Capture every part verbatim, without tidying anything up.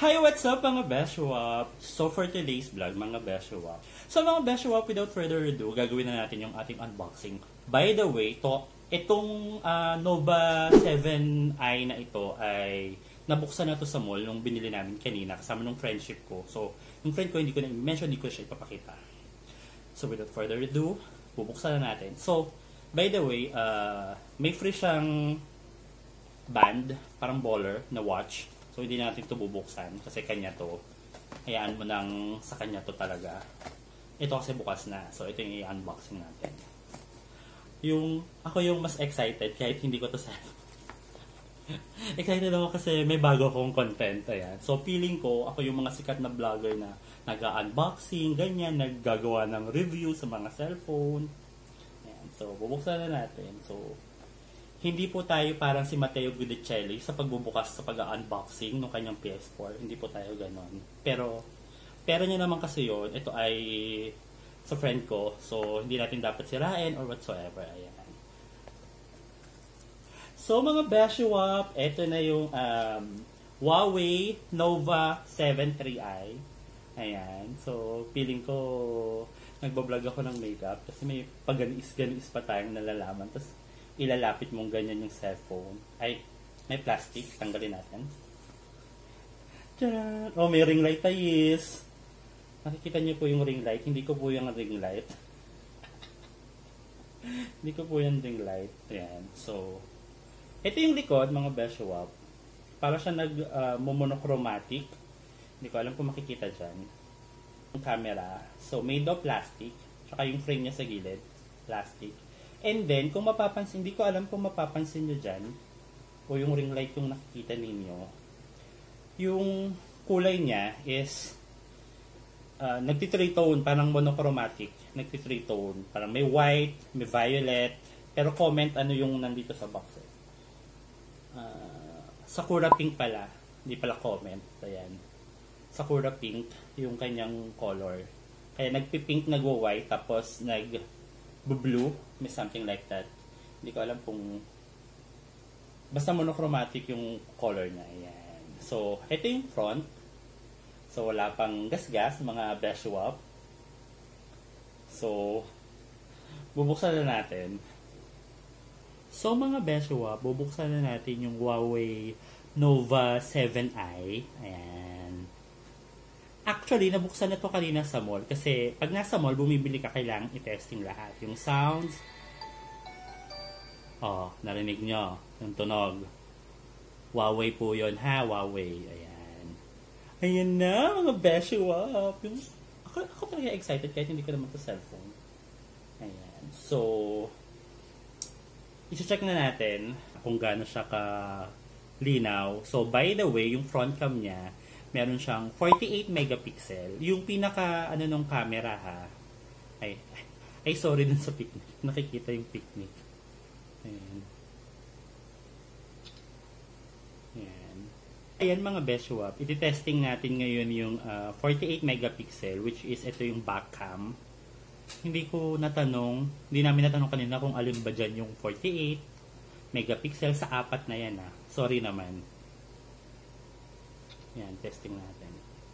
Hi, what's up mga Beshwap? So for today's vlog, mga Beshwap. So mga Beshwap, without further ado, gagawin na natin yung ating unboxing. By the way, to, itong uh, Nova seven i na ito ay nabuksan na to sa mall nung binili namin kanina kasama nung friendship ko. So yung friend ko hindi ko na mention, hindi ko siya ipapakita. So without further ado, bubuksan na natin. So by the way, uh, may free siyang band, parang baller na watch. So, hindi natin ito bubuksan kasi kanya to. Hayaan mo nang sa kanya to talaga. Ito kasi bukas na. So, ito yung i-unboxing natin. Yung, ako yung mas excited kahit hindi ko to sa excited ako kasi may bago akong content. Ayan. So, feeling ko, ako yung mga sikat na vlogger na nag-unboxing, ganyan, naggagawa ng review sa mga cellphone. Ayan. So, bubuksan na natin. So, hindi po tayo parang si Matteo Guidicelli sa pagbubukas sa pag-unboxing ng kanyang P S four. Hindi po tayo ganon. Pero, pero niya naman kasi yun, ito ay sa friend ko. So, hindi natin dapat sirain or whatsoever. Ayan. So, mga Beshwap, ito na yung um, Huawei Nova seven three i. Ayan. So, feeling ko nagbablog ako ng makeup kasi may paganis-ganis pa tayong nalalaman. Tapos, ilalapit mong ganyan yung cellphone. Ay, may plastic. Tanggalin natin. Tcharan! Oh, may ring light tayo is. Nakikita niyo po yung ring light. Hindi ko po yung ring light. Hindi ko po yung ring light. Ayan. So, ito yung likod, mga Beshwap. Para siya nag-monochromatic. Uh, Hindi ko alam kung makikita dyan. Yung camera. So, made of plastic. Tsaka yung frame niya sa gilid. Plastic. And then, kung mapapansin, hindi ko alam kung mapapansin nyo dyan, o yung ring light yung nakikita ninyo, yung kulay niya is, uh, nagti-three tone, parang monochromatic, nagti-three tone, parang may white, may violet, pero comment ano yung nandito sa box. Uh, Sakura pink pala, hindi pala comment, ayan. Sakura pink, yung kanyang color. Kaya nagpi-pink, nagwa-white, tapos nag- blue, may something like that. Hindi ko alam kung basta monochromatic yung color niya. Ayan. So, ito yung front. So, wala pang gas-gas, mga Beshwap. So, bubuksan na natin. So, mga Beshwap, bubuksan na natin yung Huawei Nova seven i. Ayan. Actually, nabuksan na to kanina sa mall kasi pag nasa mall, bumibili ka, kailangang i-testing lahat. Yung sounds, oh, narinig nyo, yung tunog. Huawei po yun, ha? Huawei. Ayan. Ayan na, mga Beshwap. Yung, ako, ako talaga excited kahit hindi ko naman to cellphone. Ayan. So, i-check na natin kung gaano siya ka linaw. So, by the way, yung front cam niya, meron siyang forty-eight megapixel. Yung pinaka, ano nung camera ha. Ay, ay sorry dun sa picnic. Nakikita yung picnic. Ayan. Ayan. Ayan mga Beshwap. Iti-testing natin ngayon yung uh, forty-eight megapixel, which is ito yung back cam. Hindi ko natanong, hindi namin natanong kanina kung alin ba dyan yung forty-eight megapixel sa apat na yan ha. Sorry naman. Yan, testing natin.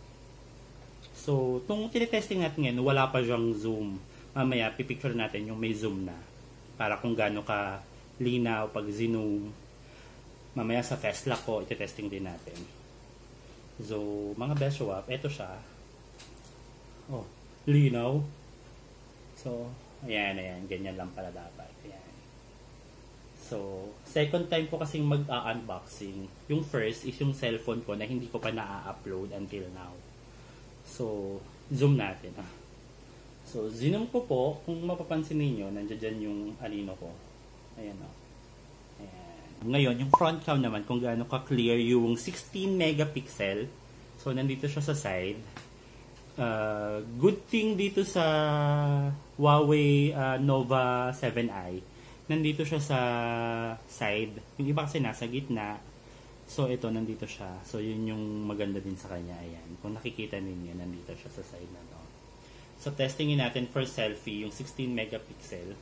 So, itong tinitesting natin ngayon, wala pa siyang zoom. Mamaya, pipicture natin yung may zoom na. Para kung gaano ka linaw pag zoom. Mamaya sa Tesla ko, iti-testing din natin. So, mga Beshwap, eto siya. Oh, linaw. So, ayan, ayan. Ganyan lang pala dapat. Ayan. So, second time ko kasing mag-unboxing. Yung first is yung cellphone ko na hindi ko pa na-upload until now. So, zoom natin. Ah. So, zoom ko po. Kung mapapansin niyo nandiyan dyan yung anino ko. Ayan o. Oh. Ayan. Ngayon, yung front cam naman, kung gaano ka-clear yung sixteen megapixel. So, nandito siya sa side. Uh, good thing dito sa Huawei uh, Nova seven i. Nandito siya sa side. Yung iba kasi nasa gitna. So, ito, nandito siya. So, yun yung maganda din sa kanya. Ayan. Kung nakikita ninyo, nandito siya sa side na to. So, testingin natin for selfie, yung sixteen megapixel.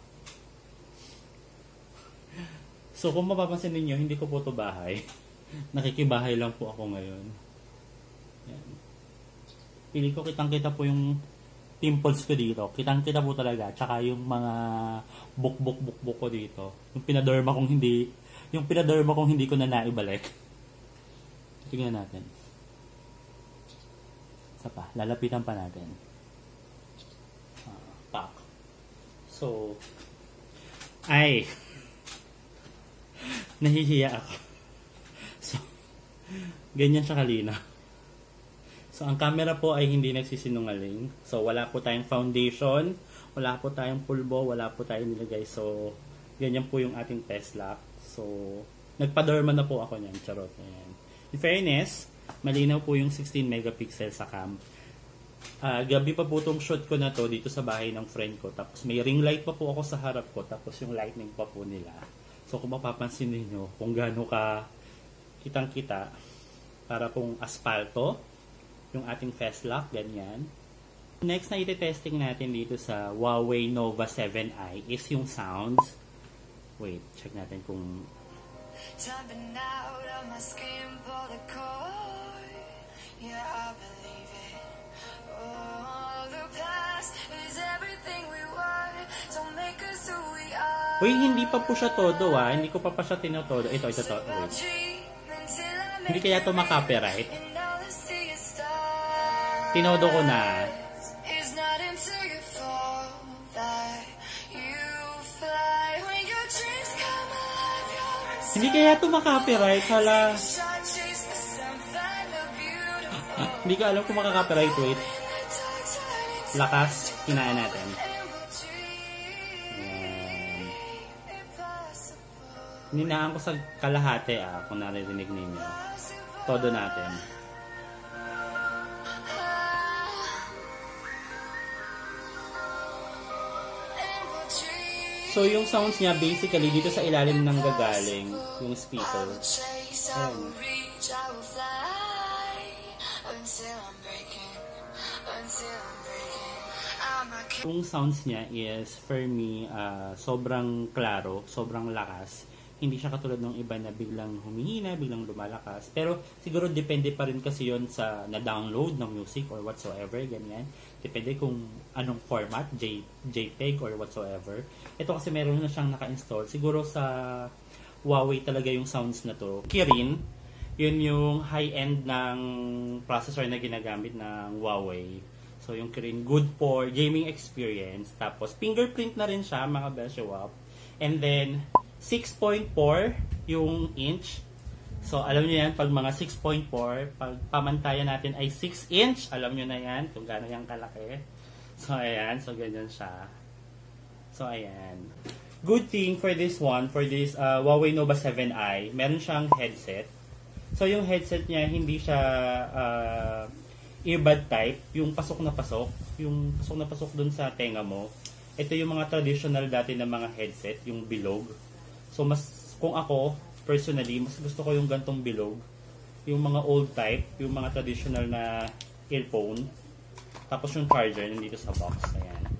So, kung mapapansin ninyo, hindi ko po ito bahay. Nakikibahay lang po ako ngayon. Yan. Pili ko kitang-kita po yung pimples ko dito. Kitang-kita po talaga. Tsaka yung mga buk-buk-buk-buk ko dito. Yung pinaderma kong hindi, yung pinaderma kong hindi ko na naibalik. Tingnan natin. Isa pa. Lalapitan pa natin. Uh, pak. So, ay, nahihiya ako. So, ganyan siya kalina. So, ang camera po ay hindi nagsisinungaling. So, wala po tayong foundation, wala po tayong pulbo, wala po tayong nilagay. So, ganyan po yung ating test lock. So, nagpa-derma na po ako niyan. Charot. Ayan. In fairness, malinaw po yung sixteen megapixel sa cam. Uh, gabi pa po itong shoot ko na to dito sa bahay ng friend ko. Tapos may ring light pa po ako sa harap ko. Tapos yung lightning pa po nila. So, kung mapapansin niyo kung gaano ka kitang-kita, para pong aspalto yung ating fast lock, ganyan. Next na iti-testing natin dito sa Huawei Nova seven i is yung sounds. Wait, check natin kung... Jumping out of my skin, pull the cord. Yeah, I believe it. Oh, the past is everything we were. Don't make us who we are. Uy, hindi pa po siya todo ah. Hindi ko pa pa siya tinotodo. Ito, ito, ito. Wait. Hindi kaya ito makapiright? Tinodo ko na. Hindi kaya ito makapiright. Hala. Ah, hindi ko alam kung makakapiright. Wait. Lakas. Hinaan natin. Um, Ninaan ko sa kalahati ah, kung naririnig ninyo. Todo natin. So, yung sounds niya, basically, dito sa ilalim ng gagaling, yung speaker. Ayan. Yung sounds niya is, for me, uh, sobrang klaro, sobrang lakas. Hindi siya katulad ng iba na biglang humihina, biglang lumalakas. Pero, siguro, depende pa rin kasi yon sa na-download ng music or whatsoever, ganyan. Depende kung anong format, J, JPEG or whatsoever. Ito kasi meron na siyang naka-install. Siguro sa Huawei talaga yung sounds na to. Kirin, yun yung high-end ng processor na ginagamit ng Huawei. So yung Kirin, good for gaming experience. Tapos fingerprint na rin siya, mga Beshawap. And then, six point four yung inch. So, alam nyo yan, pag mga six point four, pag pamantayan natin ay six inch, alam nyo na yan kung gaano yung kalaki. So, ayan. So, ganyan siya. So, ayan. Good thing for this one, for this uh, Huawei Nova seven i, meron siyang headset. So, yung headset niya, hindi siya uh, earbud type. Yung pasok na pasok. Yung pasok na pasok dun sa tenga mo. Ito yung mga traditional dati na mga headset, yung bilog. So, mas, kung ako, personally, mas gusto ko yung gantong bilog. Yung mga old type, yung mga traditional na earphone. Tapos yung charger, nandito sa box. Ayan.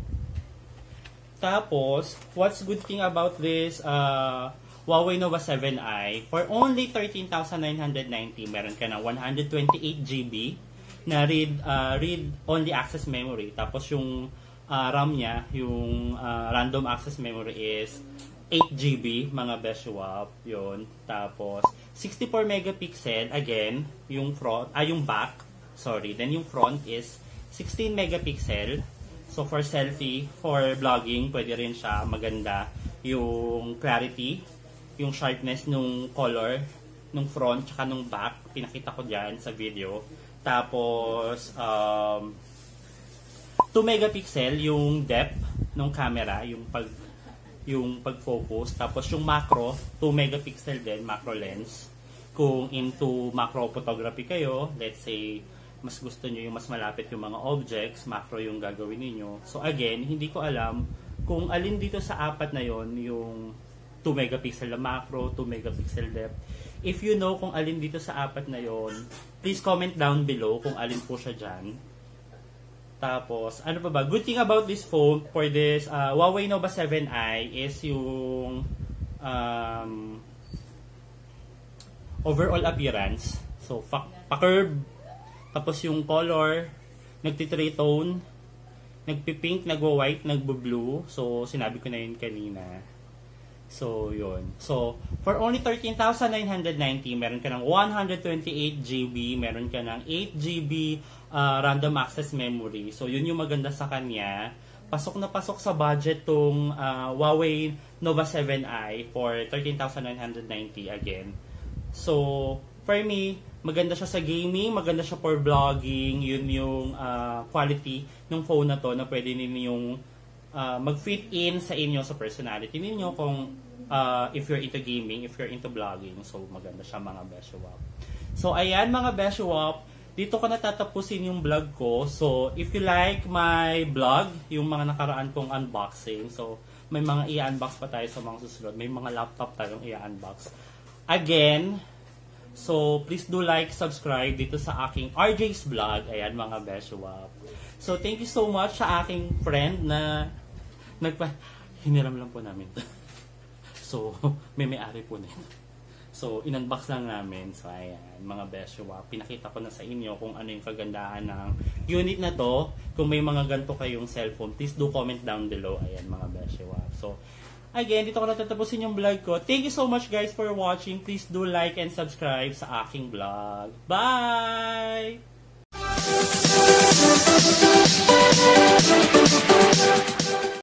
Tapos, what's good thing about this uh, Huawei Nova seven i, for only thirteen thousand nine hundred ninety, meron ka na one hundred twenty-eight gigabytes na read, uh, read-only access memory. Tapos yung uh, RAM niya, yung uh, random access memory is eight gigabytes, mga Beshawap, yun. Tapos, sixty-four megapixel, again, yung front, ah, yung back, sorry. Then, yung front is sixteen megapixel. So, for selfie, for vlogging, pwede rin siya maganda. Yung clarity, yung sharpness nung color, nung front, tsaka nung back, pinakita ko dyan sa video. Tapos, um, two megapixel, yung depth ng camera, yung pag yung pag-focus. Tapos yung macro, two megapixel din, macro lens. Kung into macro photography kayo, let's say, mas gusto nyo yung mas malapit yung mga objects, macro yung gagawin niyo. So again, hindi ko alam kung alin dito sa apat na yon, yung two megapixel na macro, two megapixel depth. If you know kung alin dito sa apat na yon, please comment down below kung alin po siya dyan. Tapos, ano pa ba? Good thing about this phone for this uh, Huawei Nova seven i is yung um, overall appearance. So, pa-curve, Tapos yung color, nagti-three tone, nagpi-pink, nagwa-white, nagbo-blue. So, sinabi ko na yun kanina. So, yun. So, for only thirteen thousand nine hundred ninety, meron ka ng one hundred twenty-eight gigabytes, meron ka ng eight gigabytes uh, random access memory. So, yun yung maganda sa kanya. Pasok na pasok sa budget tong uh, Huawei Nova seven i for thirteen thousand nine hundred ninety again. So, for me, maganda siya sa gaming, maganda siya for vlogging, yun yung uh, quality ng phone na to na pwede ninyong uh, mag-fit in sa inyo, sa personality ninyo kung uh, if you're into gaming, if you're into vlogging. So, maganda siya mga Beshuwap. So, ayan mga Beshuwap, dito ko natatapusin yung vlog ko. So, if you like my vlog, yung mga nakaraan kong unboxing, so, may mga i-unbox pa tayo sa mga susunod. May mga laptop tayong i-unbox. Again, so, please do like, subscribe dito sa aking R J's Vlog. Ayan, mga Beshuwap. So, thank you so much sa aking friend na nagpa... Hiniram lang po namin. So, may may-ari po na yun. So, in-unbox lang namin. So, ayan, mga Beshuwap. Pinakita ko na sa inyo kung ano yung kagandahan ng unit na to. Kung may mga ganito kayong cellphone, please do comment down below. Ayan, mga Beshuwap. So, again, dito ko natatapusin yung vlog ko. Thank you so much guys for watching. Please do like and subscribe sa aking vlog. Bye!